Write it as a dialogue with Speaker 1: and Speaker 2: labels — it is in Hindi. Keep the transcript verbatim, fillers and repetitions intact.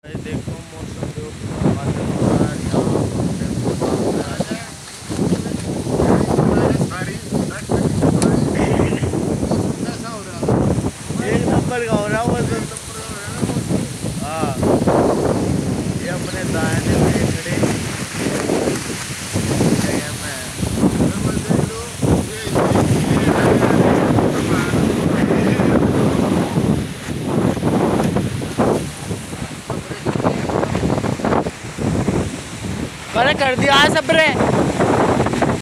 Speaker 1: देखो मौसम एक नंबर का हो रहा है हाँ, ये अपने दाहिने में खड़े जगह में मैंने कर दिया है सब रे।